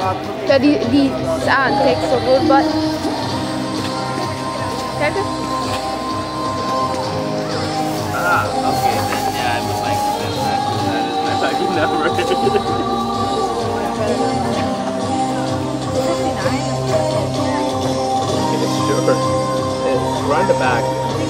Ja, die Antext so good, but kijk eens. Ah, okay, then yeah, I would like this. I could never. Sure. Run the back.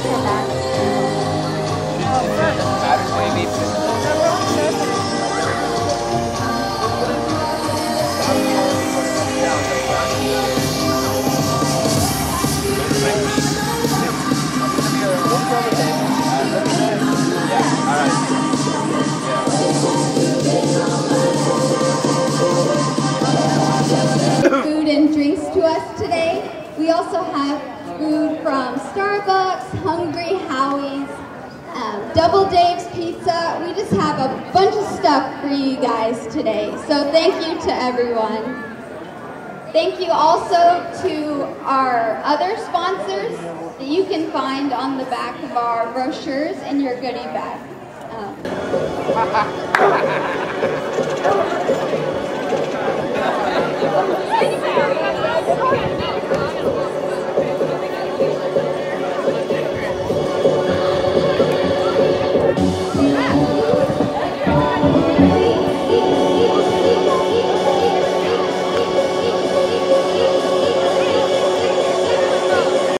Food and drinks to us today. We also have food from Starbucks, Hungry Howie's, Double Dave's Pizza. We just have a bunch of stuff for you guys today. So thank you to everyone. Thank you also to our other sponsors that you can find on the back of our brochures in your goodie bag.